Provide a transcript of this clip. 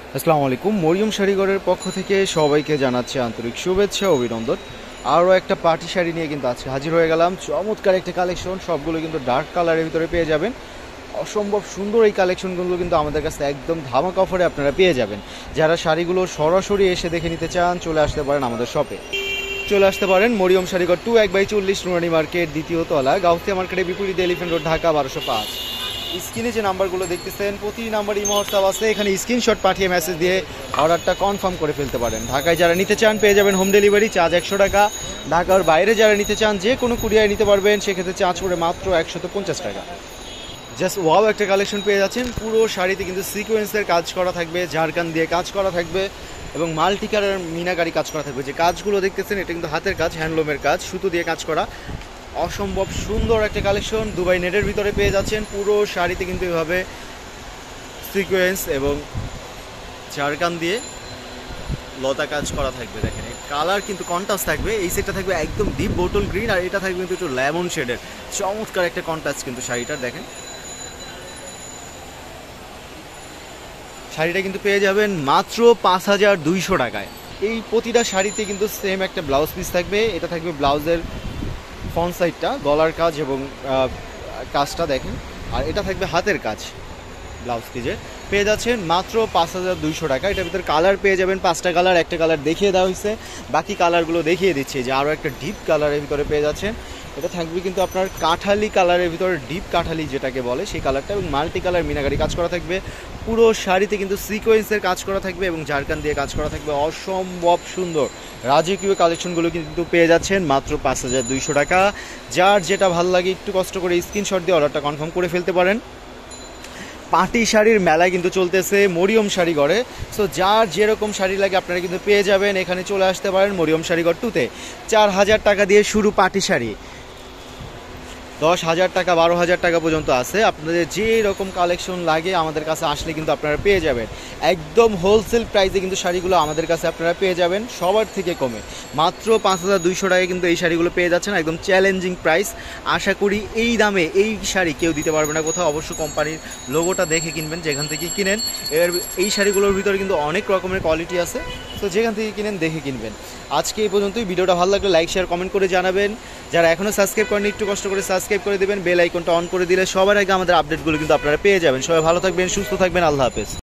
আসসালামু আলাইকুম। মরিয়ম শাড়িঘরের পক্ষ থেকে সবাইকে জানাচ্ছি আন্তরিক শুভেচ্ছা ও অভিনন্দন। আরও একটা পার্টি শাড়ি নিয়ে কিন্তু আজকে হাজির হয়ে গেলাম। চমৎকার একটা কালেকশন, সবগুলো কিন্তু ডার্ক কালারের ভিতরে পেয়ে যাবেন। অসম্ভব সুন্দর এই কালেকশনগুলো কিন্তু আমাদের কাছে একদম ধামাকা অফারে আপনারা পেয়ে যাবেন। যারা শাড়িগুলো সরাসরি এসে দেখে নিতে চান চলে আসতে পারেন আমাদের শপে। চলে আসতে পারেন মরিয়ম শাড়িঘর 2/40 নুরানি মার্কেট, দ্বিতীয় তলা, গাউসিয়া মার্কেটের বিপরীত, এলিফ্যান্ট রোড, ঢাকা 1205। স্ক্রিনে যে নাম্বারগুলো দেখতেছেন প্রতি নাম্বার ইমো হোয়াটসঅ্যাপ আছে, এখানে স্ক্রিনশট পাঠিয়ে মেসেজ দিয়ে অর্ডারটা কনফার্ম করে ফেলতে পারেন। ঢাকায় যারা নিতে চান পেয়ে যাবেন হোম ডেলিভারি, চার্জ 100 টাকা। ঢাকার বাইরে যারা নিতে চান যে কোনো কুরিয়ার নিতে পারবেন, সেক্ষেত্রে চার্জ করে মাত্র 150 টাকা। জাস্ট ওয়াও একটা কালেকশন পেয়ে যাচ্ছেন। পুরো শাড়িতে কিন্তু সিকোয়েন্সের কাজ করা থাকবে, ঝাড়খান দিয়ে কাজ করা থাকবে এবং মাল্টি কালার মিনাকারি কাজ করা থাকবে। যে কাজগুলো দেখতেছেন এটা কিন্তু হাতের কাজ, হ্যান্ডলুমের কাজ, সুতো দিয়ে কাজ করা। অসম্ভব সুন্দর একটা কালেকশন দুবাই নেটের ভিতরে পেয়ে যাচ্ছেন। পুরো শাড়িতে কিন্তু এভাবে সিকোয়েন্স এবং ঝাড়খান দিয়ে লতা কাজ করা থাকবে। দেখেন কালার কিন্তু কন্ট্রাস্ট থাকবে। এই সেটটা থাকবে একদম ডিপ বোটল গ্রিন, আর এটা থাকবে কিন্তু একটু লেমন শেডের। চমৎকার একটা কন্ট্রাস্ট কিন্তু শাড়িটার। দেখেন শাড়িটা কিন্তু পেয়ে যাবেন মাত্র 5200 টাকায়। এই প্রতিটা শাড়িতে কিন্তু সেম একটা ব্লাউজ পিস থাকবে। এটা থাকবে ব্লাউজের ফ্রন্ট সাইডটা, গলার কাজ এবং কাজটা দেখেন, আর এটা থাকবে হাতের কাজ। ব্লাউজ পিসে পেয়ে যাচ্ছেন মাত্র 5200 টাকা। এটার ভিতরে কালার পেয়ে যাবেন 5টা কালার। একটা কালার দেখিয়ে দেওয়া হয়েছে, বাকি কালারগুলো দেখিয়ে দিচ্ছি। যে আরও একটা ডিপ কালারের ভিতরে পেয়ে যাচ্ছেন। এটা থাকবে কিন্তু আপনার কাঠালি কালারের ভিতরে, ডিপ কাঠালি যেটাকে বলে সেই কালারটা, এবং মাল্টি কালার মিনাকারি কাজ করা থাকবে। পুরো শাড়িতে কিন্তু সিকোয়েন্সের কাজ করা থাকবে এবং ঝাড়খান দিয়ে কাজ করা থাকবে। অসম্ভব সুন্দর রাজকীয় কালেকশনগুলো কিন্তু পেয়ে যাচ্ছেন মাত্র 5200 টাকা। যার যেটা ভালো লাগে একটু কষ্ট করে স্ক্রিনশট দিয়ে অর্ডারটা কনফার্ম করে ফেলতে পারেন। পাটি শাড়ির মেলায় কিন্তু চলতেছে মরিয়ম শাড়িঘরে। সো যার যেরকম শাড়ি লাগে আপনারা কিন্তু পেয়ে যাবেন। এখানে চলে আসতে পারেন মরিয়ম শাড়িঘর 2-তে। 4000 টাকা দিয়ে শুরু পাটি শাড়ি, 10,000 টাকা 12,000 টাকা পর্যন্ত আছে। আপনাদের যে রকম কালেকশন লাগে আমাদের কাছে আসলে কিন্তু আপনারা পেয়ে যাবেন। একদম হোলসেল প্রাইসে কিন্তু শাড়িগুলো আমাদের কাছে আপনারা পেয়ে যাবেন সবার থেকে কমে। মাত্র 5200 টাকায় কিন্তু এই শাড়িগুলো পেয়ে যাচ্ছেন, একদম চ্যালেঞ্জিং প্রাইস। আশা করি এই দামে এই শাড়ি কেউ দিতে পারবে না কোথাও। অবশ্য কোম্পানির লোগোটা দেখে কিনবেন যেখান থেকে কিনেন। এই শাড়িগুলোর ভিতরে কিন্তু অনেক রকমের কোয়ালিটি আছে, তো যেখান থেকে কিনেন দেখে কিনবেন। আজকে এই পর্যন্তই। ভিডিওটা ভালো লাগলে লাইক শেয়ার কমেন্ট করে জানাবেন। যারা এখনও সাবস্ক্রাইব করেন একটু কষ্ট করে সাবস্ক্রাইব করে দেবেন। বেল আইকনটা অন করে দিলে সবার আগে আমাদের আপডেটগুলো কিন্তু আপনারা পেয়ে যাবেন। সবাই ভালো থাকবেন, সুস্থ থাকবেন। আল্লাহ হাফেজ।